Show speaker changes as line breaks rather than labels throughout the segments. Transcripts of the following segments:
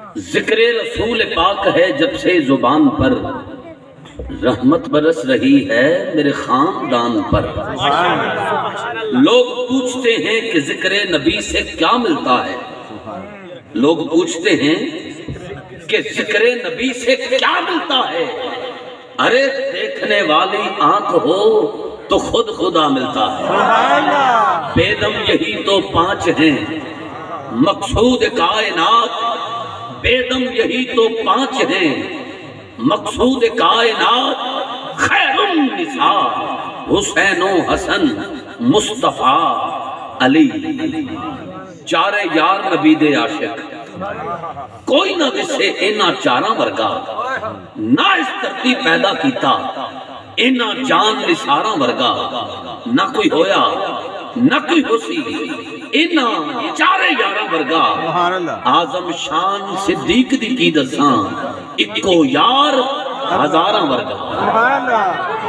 ذکر رسول پاک ہے جب سے زبان پر، رحمت برس رہی ہے میرے خاندان پر۔ لوگ پوچھتے ہیں کہ ذکر نبی سے کیا ملتا ہے، لوگ پوچھتے ہیں کہ ذکر نبی سے کیا ملتا ہے۔ ارے دیکھنے والی آنکھ ہو تو خود خدا ملتا ہے۔ بے دم یہی تو پانچ ہیں مقصود کائنات، بے دم یہی تو پانچ ہیں مقصود کائنات۔ خیر النساء حسین و حسن مصطفیٰ علی، چارے یار نبی دے عاشق، کوئی نہ کسے اینا چاراں ورگا، نہ اس دھرتی پیدا کیتا اینا جان نثاراں ورگا، نہ کوئی ہویا نہ کوئی ہوسی اینا چارے یاراں ورگا۔ اعظم شان صدیق دی کی دساں، اکو یار ہزاراں ورگا۔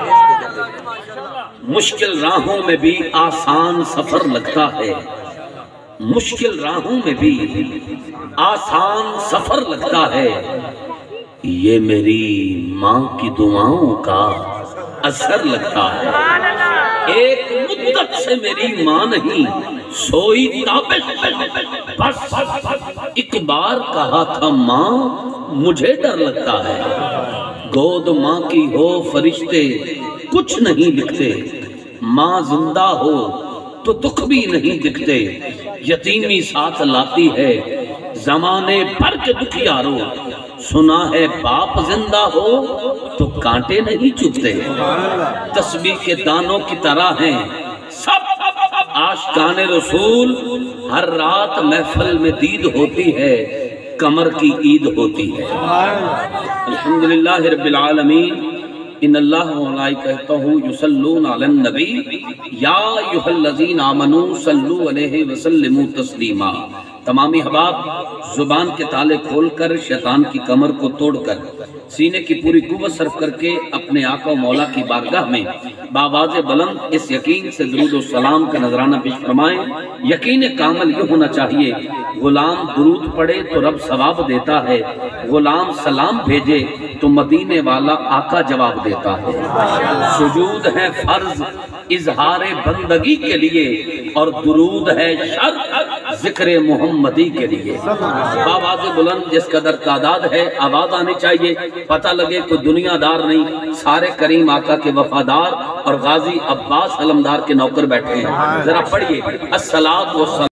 مشکل راہوں میں بھی آسان سفر لگتا ہے، مشکل راہوں میں بھی آسان سفر لگتا ہے، یہ میری ماں کی دعاؤں کا اثر لگتا ہے۔ ایک مدت سے میری ماں نہیں سوئی تابش، بس ایک بار کہا تھا ماں مجھے ڈر لگتا ہے۔ گود ماں کی ہو فرشتے کچھ نہیں لکھتے، ماں زندہ ہو تو دکھ بھی نہیں دکھتے، یتیمی ساتھ لاتی ہے زمانے بھر کے دکھیاروں، سنا ہے باپ زندہ ہو تو کانٹے نہیں چبھتے۔ تسبیح کے دانوں کی طرح ہیں سب عاشقان رسول، ہر رات محفل میں دید ہوتی ہے، کمر کی عید ہوتی ہے۔ الحمدللہ رب العالمین، ان اللہ و ملائکتہ یصلون علی النبی یا ایھا الذین آمنوا صلوا علیہ وسلموا تسلیما۔ تمام احباب زبان کے تالے کھول کر، شیطان کی کمر کو توڑ کر، سینے کی پوری قوت صرف کر کے اپنے آقا و مولا کی بارگاہ میں بآواز بلند اس یقین سے درود و سلام کا نذرانہ پیش فرمائیں۔ یقین کامل یہ ہونا چاہیے، غلام درود پڑھے تو رب ثواب دیتا ہے، غلام سلام بھیجے تو مدینے والا آقا جواب دیتا ہے۔ سجود ہے فرض اظہار بندگی کے لیے، اور درود ہے شرط ذکر محمدی کے لیے۔ بآواز بلند جس قدر تعداد ہے آواز آنی چاہیے، پتہ لگے کوئی دنیا دار نہیں، سارے کریم آقا کے وفادار اور غازی عباس علمدار کے نوکر بیٹھے ہیں۔ ذرا پڑھیے الصلاۃ والسلام